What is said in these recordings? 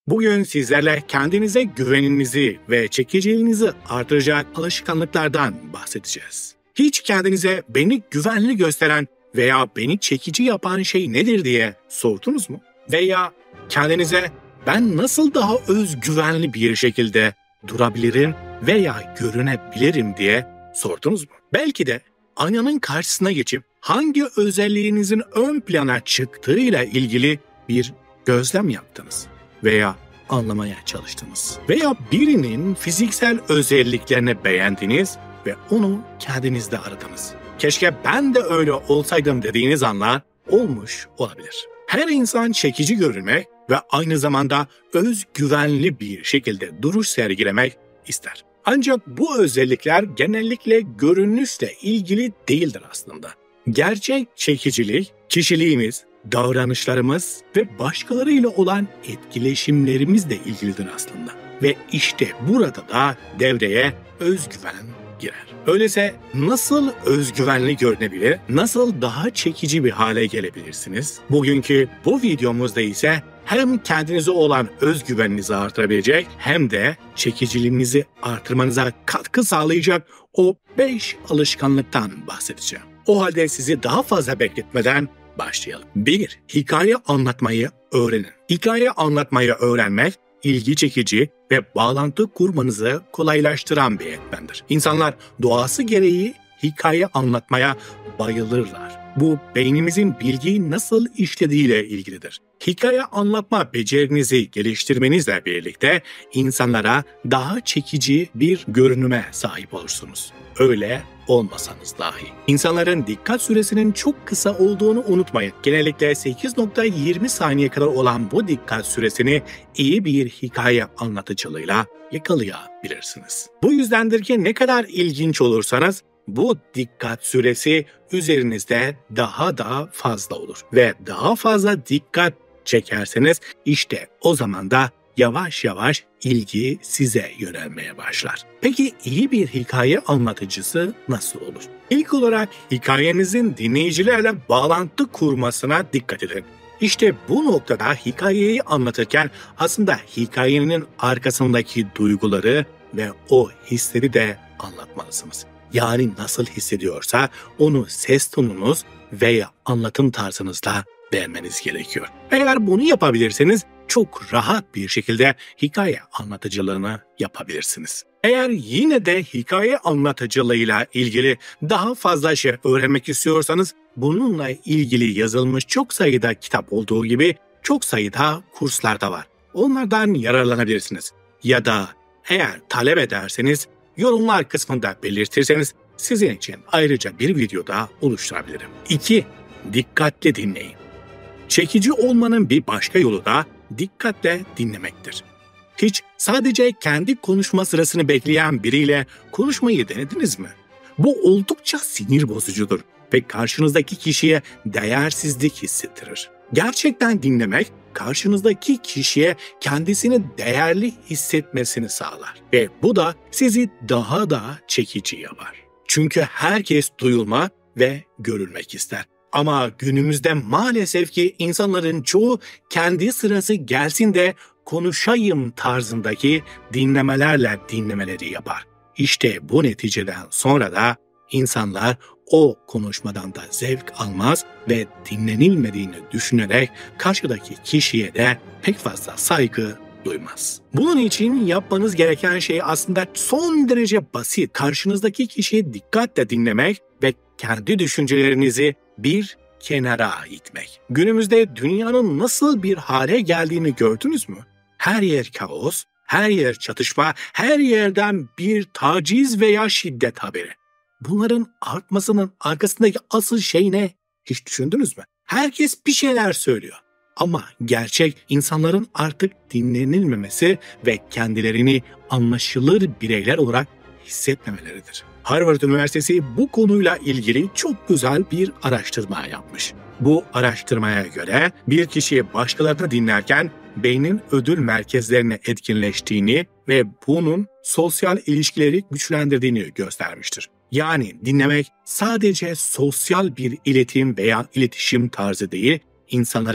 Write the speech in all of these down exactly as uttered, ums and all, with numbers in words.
Bugün sizlerle kendinize güveninizi ve çekiciliğinizi artıracak alışkanlıklardan bahsedeceğiz. Hiç kendinize beni güvenli gösteren veya beni çekici yapan şey nedir diye sordunuz mu? Veya kendinize ben nasıl daha özgüvenli bir şekilde durabilirim veya görünebilirim diye sordunuz mu? Belki de aynanın karşısına geçip hangi özelliğinizin ön plana çıktığıyla ilgili bir gözlem yaptınız veya anlamaya çalıştınız. Veya birinin fiziksel özelliklerini beğendiniz ve onu kendinizde aradınız. Keşke ben de öyle olsaydım dediğiniz anlar olmuş olabilir. Her insan çekici görünmek ve aynı zamanda özgüvenli bir şekilde duruş sergilemek ister. Ancak bu özellikler genellikle görünüşle ilgili değildir aslında. Gerçek çekicilik, kişiliğimiz, davranışlarımız ve başkalarıyla olan etkileşimlerimizle ilgilidir aslında. Ve işte burada da devreye özgüven girer. Öyleyse nasıl özgüvenli görünebilir, nasıl daha çekici bir hale gelebilirsiniz? Bugünkü bu videomuzda ise hem kendinize olan özgüveninizi artırabilecek hem de çekiciliğinizi artırmanıza katkı sağlayacak o beş alışkanlıktan bahsedeceğim. O halde sizi daha fazla bekletmeden başlayalım. bir. Hikaye anlatmayı öğrenin. Hikaye anlatmayı öğrenmek, ilgi çekici ve bağlantı kurmanızı kolaylaştıran bir etmendir. İnsanlar doğası gereği hikaye anlatmaya bayılırlar. Bu beynimizin bilgiyi nasıl işlediğiyle ilgilidir. Hikaye anlatma becerinizi geliştirmenizle birlikte insanlara daha çekici bir görünüme sahip olursunuz. Öyle olmasanız dahi. İnsanların dikkat süresinin çok kısa olduğunu unutmayın. Genellikle sekiz nokta yirmi saniye kadar olan bu dikkat süresini iyi bir hikaye anlatıcılığıyla yakalayabilirsiniz. Bu yüzdendir ki ne kadar ilginç olursanız bu dikkat süresi üzerinizde daha da fazla olur. Ve daha fazla dikkat çekerseniz işte o zaman da yavaş yavaş ilgi size yönelmeye başlar. Peki iyi bir hikaye anlatıcısı nasıl olur? İlk olarak hikayenizin dinleyicilerle bağlantı kurmasına dikkat edin. İşte bu noktada hikayeyi anlatırken aslında hikayenin arkasındaki duyguları ve o hisleri de anlatmalısınız. Yani nasıl hissediyorsa onu ses tonunuz veya anlatım tarzınızla vermeniz gerekiyor. Eğer bunu yapabilirseniz çok rahat bir şekilde hikaye anlatıcılığını yapabilirsiniz. Eğer yine de hikaye anlatıcılığıyla ilgili daha fazla şey öğrenmek istiyorsanız bununla ilgili yazılmış çok sayıda kitap olduğu gibi çok sayıda kurslar da var. Onlardan yararlanabilirsiniz. Ya da eğer talep ederseniz yorumlar kısmında belirtirseniz sizin için ayrıca bir video daha oluşturabilirim. iki. Dikkatli dinleyin. Çekici olmanın bir başka yolu da dikkatle dinlemektir. Hiç sadece kendi konuşma sırasını bekleyen biriyle konuşmayı denediniz mi? Bu oldukça sinir bozucudur ve karşınızdaki kişiye değersizlik hissettirir. Gerçekten dinlemek, karşınızdaki kişiye kendisini değerli hissetmesini sağlar ve bu da sizi daha da çekici yapar. Çünkü herkes duyulma ve görülmek ister. Ama günümüzde maalesef ki insanların çoğu kendi sırası gelsin de konuşayım tarzındaki dinlemelerle dinlemeleri yapar. İşte bu neticeden sonra da insanlar o konuşmadan da zevk almaz ve dinlenilmediğini düşünerek karşıdaki kişiye de pek fazla saygı duymaz. Bunun için yapmanız gereken şey aslında son derece basit. Karşınızdaki kişiyi dikkatle dinlemek ve kendi düşüncelerinizi bir kenara itmek. Günümüzde dünyanın nasıl bir hale geldiğini gördünüz mü? Her yer kaos, her yer çatışma, her yerden bir taciz veya şiddet haberi. Bunların artmasının arkasındaki asıl şey ne? Hiç düşündünüz mü? Herkes bir şeyler söylüyor. Ama gerçek insanların artık dinlenilmemesi ve kendilerini anlaşılır bireyler olarak hissetmemeleridir. Harvard Üniversitesi bu konuyla ilgili çok güzel bir araştırma yapmış. Bu araştırmaya göre bir kişiyi başkalarını dinlerken beynin ödül merkezlerine etkinleştiğini ve bunun sosyal ilişkileri güçlendirdiğini göstermiştir. Yani dinlemek sadece sosyal bir iletim veya iletişim tarzı değil, insanların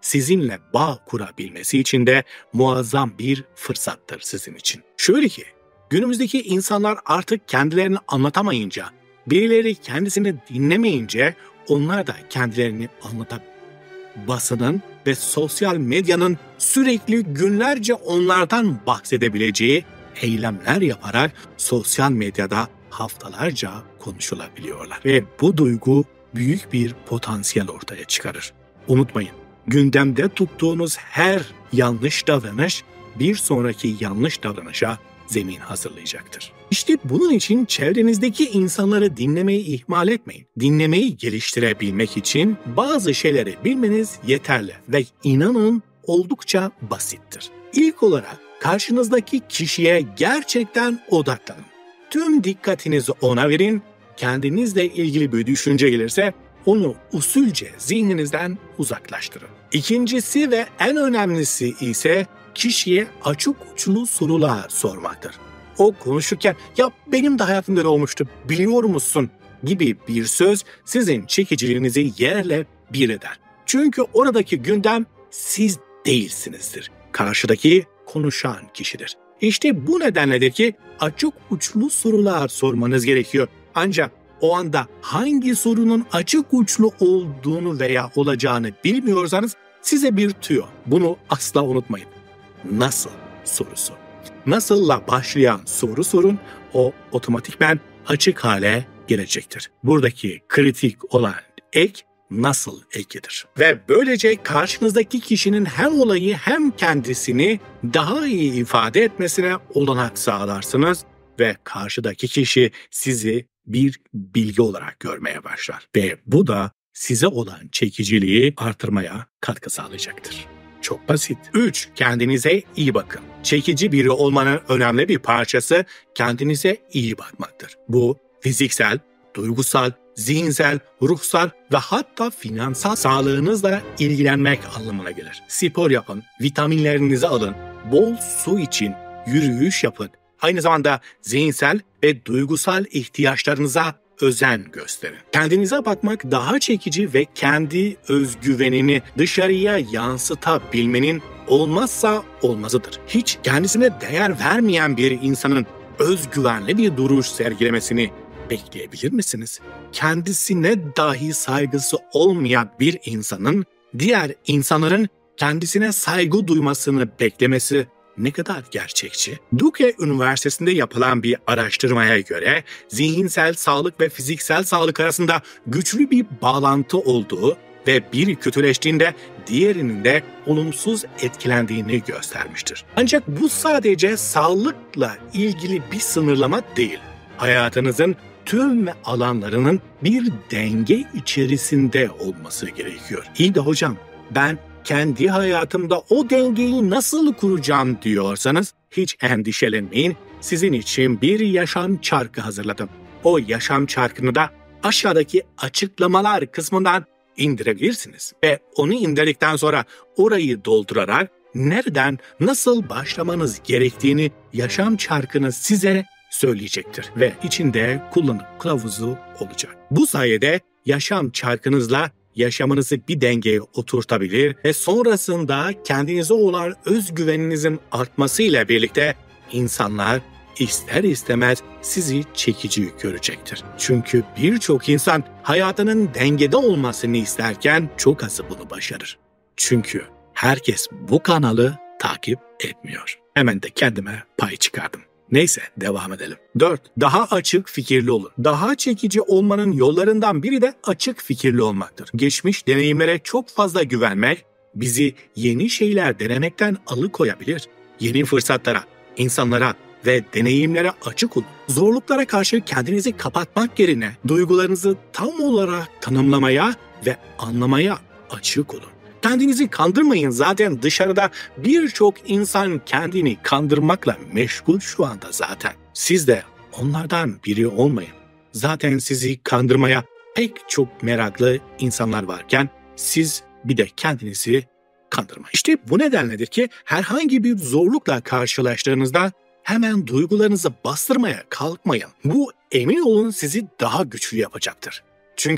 sizinle bağ kurabilmesi için de muazzam bir fırsattır sizin için. Şöyle ki, günümüzdeki insanlar artık kendilerini anlatamayınca, birileri kendisini dinlemeyince onlar da kendilerini anlatabilir. Basının ve sosyal medyanın sürekli günlerce onlardan bahsedebileceği eylemler yaparak sosyal medyada haftalarca konuşulabiliyorlar. Ve bu duygu büyük bir potansiyel ortaya çıkarır. Unutmayın, gündemde tuttuğunuz her yanlış davranış bir sonraki yanlış davranışa zemin hazırlayacaktır. İşte bunun için çevrenizdeki insanları dinlemeyi ihmal etmeyin. Dinlemeyi geliştirebilmek için bazı şeyleri bilmeniz yeterli ve inanın oldukça basittir. İlk olarak karşınızdaki kişiye gerçekten odaklanın. Tüm dikkatinizi ona verin, kendinizle ilgili bir düşünce gelirse onu usulce zihninizden uzaklaştırın. İkincisi ve en önemlisi ise kişiye açık uçlu sorular sormaktır. O konuşurken ya benim de hayatımda ne olmuştu biliyor musun gibi bir söz sizin çekiciliğinizi yerle bir eder. Çünkü oradaki gündem siz değilsinizdir. Karşıdaki konuşan kişidir. İşte bu nedenledir ki açık uçlu sorular sormanız gerekiyor. Ancak o anda hangi sorunun açık uçlu olduğunu veya olacağını bilmiyorsanız size bir tüyo. Bunu asla unutmayın. Nasıl sorusu. Nasılla başlayan soru sorun, o otomatikmen açık hale gelecektir. Buradaki kritik olan ek nasıl ekidir. Ve böylece karşınızdaki kişinin hem olayı hem kendisini daha iyi ifade etmesine olanak sağlarsınız ve karşıdaki kişi sizi bir bilgi olarak görmeye başlar. Ve bu da size olan çekiciliği artırmaya katkı sağlayacaktır. Çok basit. üç. Kendinize iyi bakın. Çekici biri olmanın önemli bir parçası kendinize iyi bakmaktır. Bu fiziksel, duygusal, zihinsel, ruhsal ve hatta finansal sağlığınızla ilgilenmek anlamına gelir. Spor yapın, vitaminlerinizi alın, bol su için, yürüyüş yapın. Aynı zamanda zihinsel ve duygusal ihtiyaçlarınıza özen gösterin. Kendinize bakmak daha çekici ve kendi özgüvenini dışarıya yansıtabilmenin olmazsa olmazıdır. Hiç kendisine değer vermeyen bir insanın özgüvenli bir duruş sergilemesini bekleyebilir misiniz? Kendisine dahi saygısı olmayan bir insanın diğer insanların kendisine saygı duymasını beklemesi ne kadar gerçekçi? Duke Üniversitesi'nde yapılan bir araştırmaya göre zihinsel sağlık ve fiziksel sağlık arasında güçlü bir bağlantı olduğu ve biri kötüleştiğinde diğerinin de olumsuz etkilendiğini göstermiştir. Ancak bu sadece sağlıkla ilgili bir sınırlama değil. Hayatınızın tüm alanlarının bir denge içerisinde olması gerekiyor. İyi de hocam ben kendi hayatımda o dengeyi nasıl kuracağım diyorsanız hiç endişelenmeyin. Sizin için bir yaşam çarkı hazırladım. O yaşam çarkını da aşağıdaki açıklamalar kısmından indirebilirsiniz. Ve onu indirdikten sonra orayı doldurarak nereden nasıl başlamanız gerektiğini yaşam çarkını size söyleyecektir. Ve içinde kullanım kılavuzu olacak. Bu sayede yaşam çarkınızla yaşamınızı bir dengeye oturtabilir ve sonrasında kendinize olan özgüveninizin artmasıyla birlikte insanlar ister istemez sizi çekici görecektir. Çünkü birçok insan hayatının dengede olmasını isterken çok azı bunu başarır. Çünkü herkes bu kanalı takip etmiyor. Hemen de kendime pay çıkardım. Neyse devam edelim. dört. Daha açık fikirli olun. Daha çekici olmanın yollarından biri de açık fikirli olmaktır. Geçmiş deneyimlere çok fazla güvenmek bizi yeni şeyler denemekten alıkoyabilir. Yeni fırsatlara, insanlara ve deneyimlere açık olun. Zorluklara karşı kendinizi kapatmak yerine duygularınızı tam olarak tanımlamaya ve anlamaya açık olun. Kendinizi kandırmayın. Zaten dışarıda birçok insan kendini kandırmakla meşgul şu anda zaten. Siz de onlardan biri olmayın. Zaten sizi kandırmaya pek çok meraklı insanlar varken siz bir de kendinizi kandırmayın. İşte bu nedenledir ki herhangi bir zorlukla karşılaştığınızda hemen duygularınızı bastırmaya kalkmayın. Bu emin olun sizi daha güçlü yapacaktır. Çünkü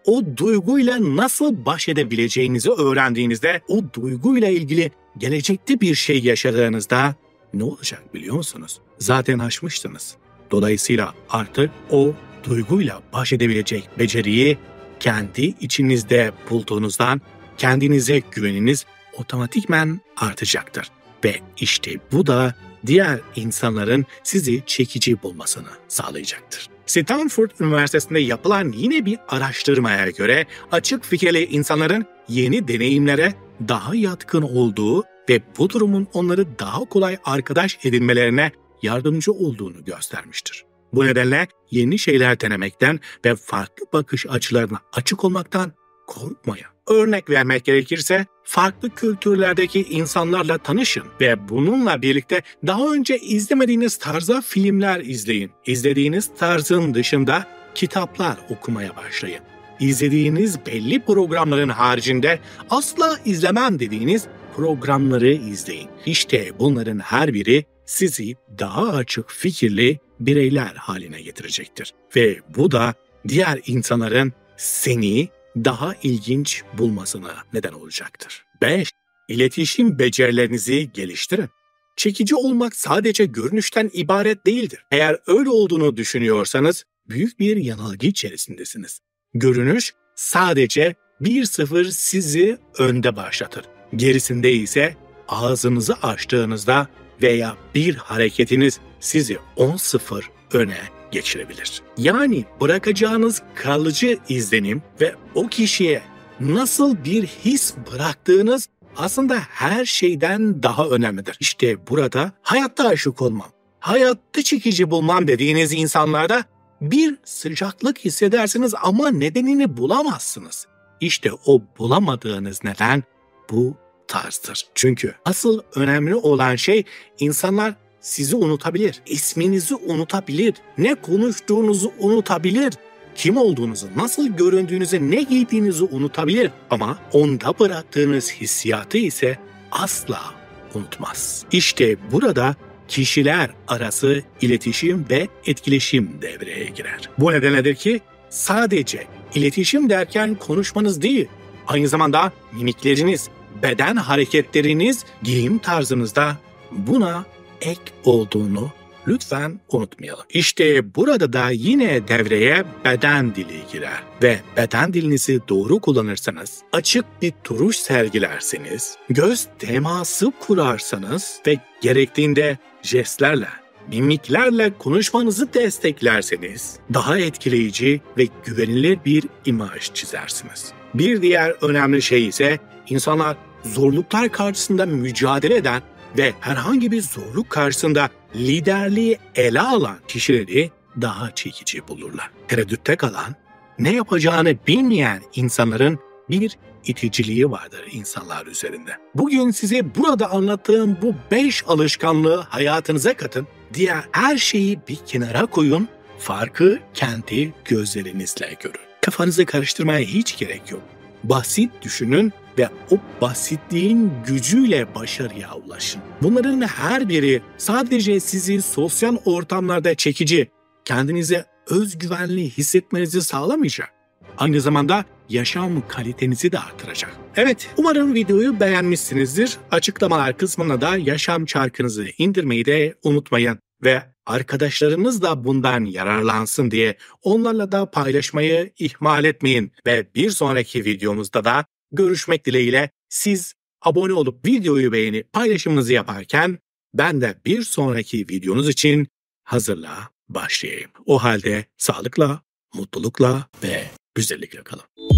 o duyguyla nasıl baş edebileceğinizi öğrendiğinizde, o duyguyla ilgili gelecekte bir şey yaşadığınızda ne olacak biliyor musunuz? Zaten aşmışsınız. Dolayısıyla artık o duyguyla baş edebilecek beceriyi kendi içinizde bulduğunuzdan kendinize güveniniz otomatikmen artacaktır. Ve işte bu da diğer insanların sizi çekici bulmasını sağlayacaktır. Stanford Üniversitesi'nde yapılan yine bir araştırmaya göre açık fikirli insanların yeni deneyimlere daha yatkın olduğu ve bu durumun onları daha kolay arkadaş edinmelerine yardımcı olduğunu göstermiştir. Bu nedenle yeni şeyler denemekten ve farklı bakış açılarına açık olmaktan korkmayın. Örnek vermek gerekirse farklı kültürlerdeki insanlarla tanışın ve bununla birlikte daha önce izlemediğiniz tarzda filmler izleyin. İzlediğiniz tarzın dışında kitaplar okumaya başlayın. İzlediğiniz belli programların haricinde asla izlemem dediğiniz programları izleyin. İşte bunların her biri sizi daha açık fikirli bireyler haline getirecektir. Ve bu da diğer insanların seni daha ilginç bulmasına neden olacaktır. beş. İletişim becerilerinizi geliştirin. Çekici olmak sadece görünüşten ibaret değildir. Eğer öyle olduğunu düşünüyorsanız büyük bir yanılgı içerisindesiniz. Görünüş sadece bir sıfır sizi önde başlatır. Gerisinde ise ağzınızı açtığınızda veya bir hareketiniz sizi on sıfır öne geçirebilir. Yani bırakacağınız kalıcı izlenim ve o kişiye nasıl bir his bıraktığınız aslında her şeyden daha önemlidir. İşte burada hayatta aşık olmam, hayatta çekici bulmam dediğiniz insanlarda bir sıcaklık hissedersiniz ama nedenini bulamazsınız. İşte o bulamadığınız neden bu tarzdır. Çünkü asıl önemli olan şey insanlar sizi unutabilir, isminizi unutabilir, ne konuştuğunuzu unutabilir, kim olduğunuzu, nasıl göründüğünüzü, ne giydiğinizi unutabilir. Ama onda bıraktığınız hissiyatı ise asla unutmaz. İşte burada kişiler arası iletişim ve etkileşim devreye girer. Bu nedenledir ki sadece iletişim derken konuşmanız değil, aynı zamanda mimikleriniz, beden hareketleriniz, giyim tarzınızda buna ek olduğunu lütfen unutmayalım. İşte burada da yine devreye beden dili girer ve beden dilinizi doğru kullanırsanız, açık bir duruş sergilerseniz, göz teması kurarsanız ve gerektiğinde jestlerle, mimiklerle konuşmanızı desteklerseniz daha etkileyici ve güvenilir bir imaj çizersiniz. Bir diğer önemli şey ise insanlar zorluklar karşısında mücadele eden ve herhangi bir zorluk karşısında liderliği ele alan kişileri daha çekici bulurlar. Tereddütte kalan, ne yapacağını bilmeyen insanların bir iticiliği vardır insanlar üzerinde. Bugün size burada anlattığım bu beş alışkanlığı hayatınıza katın, diğer her şeyi bir kenara koyun, farkı kendi gözlerinizle görün. Kafanızı karıştırmaya hiç gerek yok. Basit düşünün ve o basitliğin gücüyle başarıya ulaşın. Bunların her biri sadece sizi sosyal ortamlarda çekici, kendinize özgüvenli hissetmenizi sağlamayacak. Aynı zamanda yaşam kalitenizi de artıracak. Evet, umarım videoyu beğenmişsinizdir. Açıklamalar kısmına da yaşam çarkınızı indirmeyi de unutmayın. Ve arkadaşlarınız da bundan yararlansın diye onlarla da paylaşmayı ihmal etmeyin. Ve bir sonraki videomuzda da görüşmek dileğiyle siz abone olup videoyu beğenip paylaşımınızı yaparken ben de bir sonraki videonuz için hazırlığa başlayayım. O halde sağlıkla, mutlulukla ve güzellikle kalın.